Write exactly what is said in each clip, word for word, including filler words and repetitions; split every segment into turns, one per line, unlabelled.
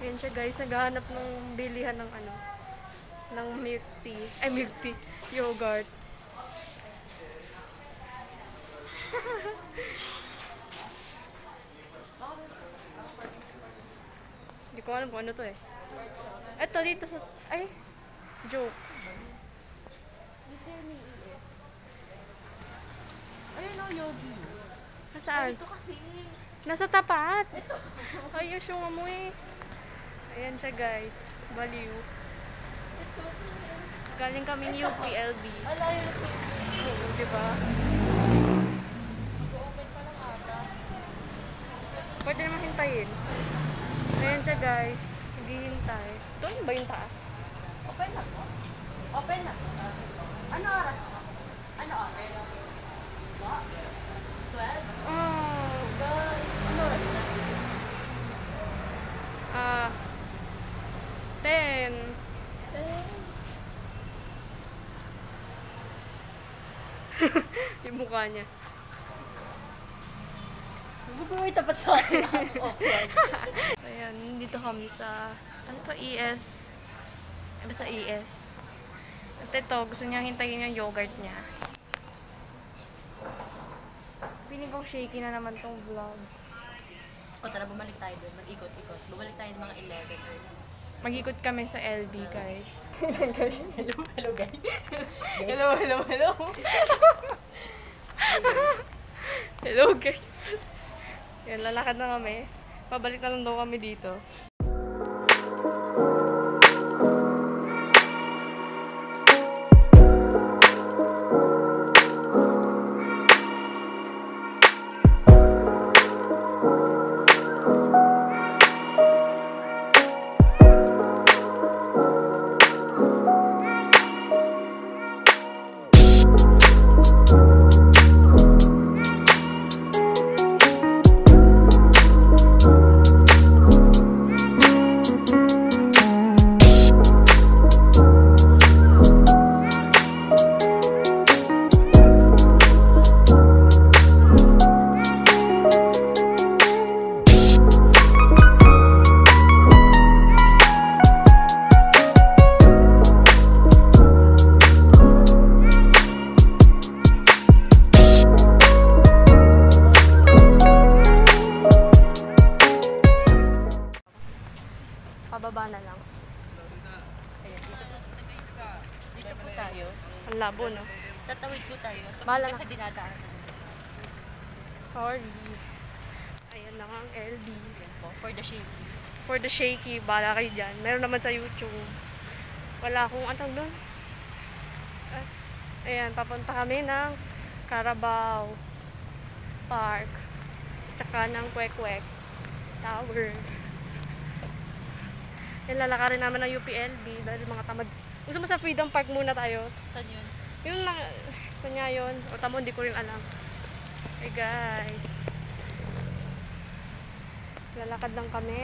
Ayan siya guys, naghahanap ng bilihan ng ano, ng milk tea. Ay, milk tea. Yogurt. Hindi ko alam kung ano to eh. Eto, dito sa... Ay! Joke.
Ayun o, Yogi.
Nasaan?
Ito kasi.
Nasa tapat. Ayos yung amoy. Ayan siya guys. Baliw. Galing kaming U P L B.
Ala yun.
Oo, diba?
Mag-open pa lang ata.
Pwede naman hintayin. Ayan siya guys. Naghihintay. Doon ba yung taas?
Open na po. Open na po. Ano oras po? Ano oras? What? twelve?
Oh.
Guys, ano oras na?
Ah. ten. Yung mukha niya.
Bubuhay tapat sa akin. Awkward.
Ayan, dito kami sa, ano to, E S. Ano sa E S? At ito, gusto niya hintayin yung yogurt niya. Piling kong shaky na naman tong vlog.
O tara, bumalik tayo doon. Mag-ikot-ikot. Bumalik tayo ng mga eleven.
Mag-ikot kami sa L B, guys.
Hello, hello guys.
Hello, hello, hello. Hello, guys. Yan, lalakad na kami. Pabalik na lang daw kami dito. Pababa na lang.
Ayan, dito po. Dito po tayo.
Ang labo, no?
Tatawid po tayo.
Bahala
Tapos sa dinadaanan.
Sorry. Ayan lang ang L B.
Ayan po. For the shaky.
For the shaky, bala kayo dyan. Meron naman sa YouTube. Wala akong antang doon. Ah, ayan, papunta kami ng Carabao Park. Tsaka ng Kwek-Kwek Tower. Yan, lalakarin naman ng U P L B dahil mga tamad. Gusto mo sa Freedom Park muna tayo?
Saan yun?
Yung na, saan niya yun? O tamo, hindi ko rin alam. Hey guys. Lalakad lang kami.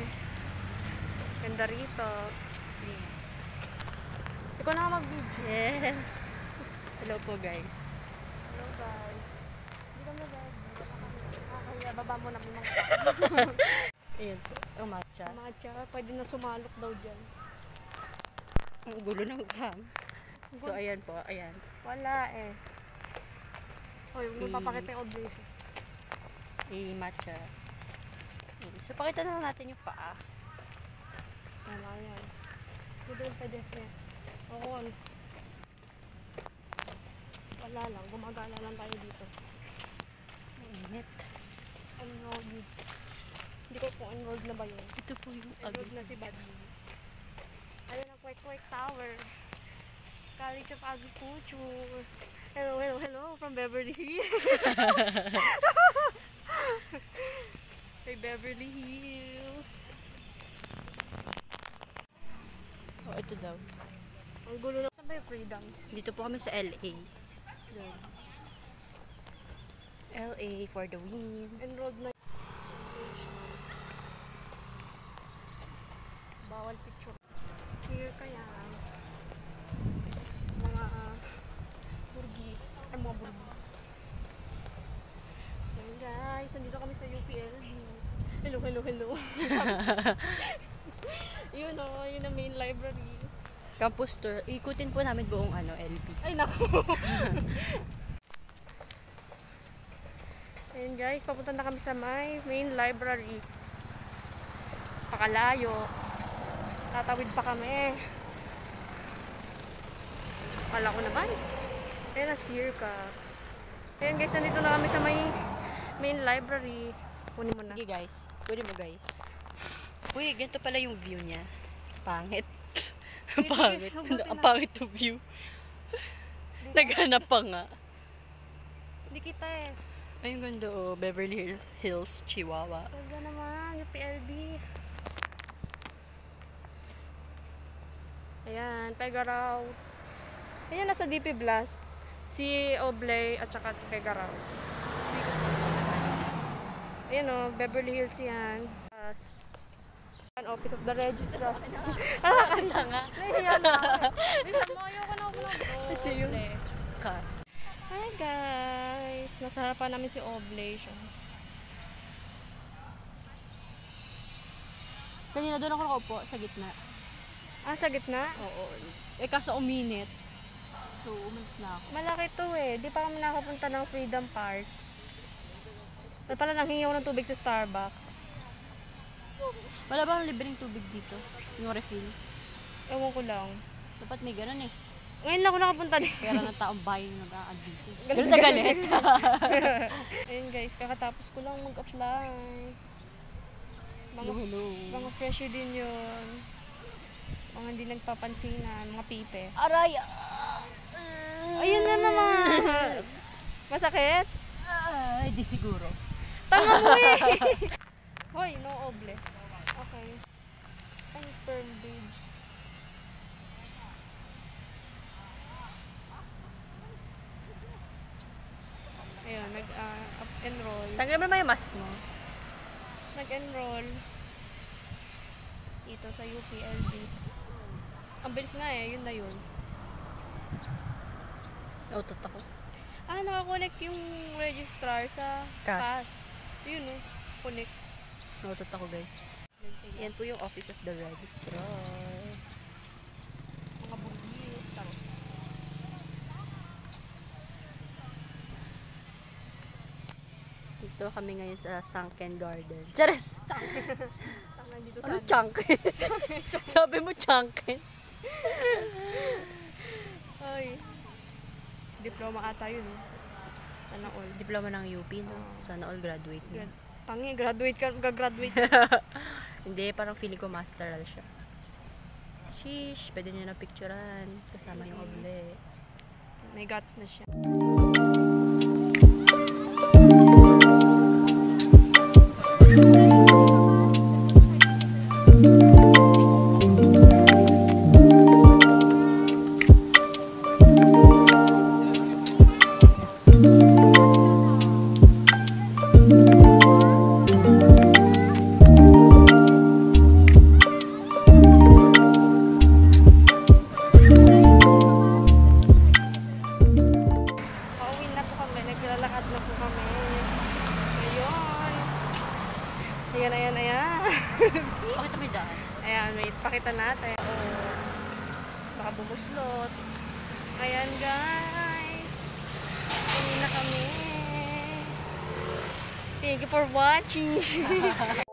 Ganda rito.
Yeah.
Ikaw na nga mag-video.
Yes. Hello po guys.
Hello guys. Hindi kami guys. Kaya baba mo namin mga
Ayan po. Ang matcha.
matcha. Pwede na sumalok daw dyan.
Ang gulo ng cam. So ayan po. Ayan.
Wala eh. Hoy, huwag mo
Eh.
papakita yung oblation.
Eh, matcha. Ayan. So pakita na natin yung paa.
Wala yan. Ito yung pedestrian. Oo. Wala lang. Gumagala lang tayo dito.
Ang init.
Enrolled. Hindi ko kung enrolled na ba yun.
Ito po yung
Enrolled na si Bobby. Ayun ang Kwek-Kwek Tower. College of Agriculture. Hello, hello, hello from Beverly Hills. Hey, Beverly Hills.
Oh, ito daw.
Ang gulo na. Saan ba yung Freedom?
Dito po kami sa L A. L A for the win.
Enrolled na. Bawal picture. Cheer kaya. Mga uh, burgis. Ay, mga burgis. Ayan guys, nandito kami sa U P L B. Hello, hello, hello. tayo na main library.
Campus tour. Ikutin po namin buong ano, L P.
Ay, naku. Ayun guys, papunta na kami sa my main library. Pakalayo. Tatawid pa kami. Kala ko naman. Ayun na, circa. Ayun guys, nandito na kami sa may main library. Kunin mo na.
Sige guys. Kunin mo guys. Uy, ganito pala yung view niya. Pangit. Pangit. Ang pangit yung view. Naghanap pa nga.
Hindi kita eh.
Ayun ganda oh. Beverly Hills, Chihuahua.
Ganda naman, U P L B. Ayan, Pegaraw. Ayan, nasa D P Blast. Si Oblay at saka si Pegaraw. Ayan o, Beverly Hills yan. Office of the Registrar.
Kanta nga.
Nahiya na. Bisa mo, ayoko na ako na Oblay.
Ito yung cast.
Hi guys. Nasa harapan namin si Oblay siya.
Kanina doon ako nakaupo sa gitna.
Ah, sa gitna?
Oo. Eh kaso uminit. So, umalis na ako.
Malaki to eh. Di pa kami nakapunta ng Freedom Park. At pala nanghingi ako ng tubig sa Starbucks.
Wala bang libreng tubig dito? Yung refill?
Ewan ko lang.
Dapat may ganun eh.
Ngayon lang ako nakapunta dito.
Kaya lang ng taong bayan nag-aad dito.
Galit
Galit na galit.
Ayun guys, kakatapos ko lang mag-apply. Mga,
Hello, hello.
mga Freshie din yun. Mga hindi nagpapansinan, mga pipe.
Aray!
Ayun na naman! Masakit?
Ay, di siguro.
Tanga mo eh! Hoy, no oble. Okay. Ay, sperm beige. Ayun, nag-enroll. Uh,
Tanggalin mo naman yung mask mo.
Nag-enroll dito sa U P L B. Ang bilis nga eh, yun na yun.
Nautot ako.
Ah, nakakonect yung registrar sa
C A S.
C A S. Yun oh, connect.
Nautot ako guys. Yan po yung Office of the Registrar.
Mga bugis, taro.
Dito kami ngayon sa Sunken Garden. Charis!
Tanga dito sa
Ano chunken? Sabi mo chunken.
Ay. Diploma ata yun eh. Sana all.
Diploma ng U P, no? Sana all graduate na.
Grad Tangi, graduate ka, gagraduate.
Hindi, parang feeling ko masteral siya. Sheesh, pwede nyo na picturean. Kasama yung oble.
May guts na siya. Ayan, ayan, ayan.
Pakita mo yung daan.
Ayan, wait, pakita natin. Oh, baka bumuslot. Ayan, guys. Uwi na kami. Thank you for watching.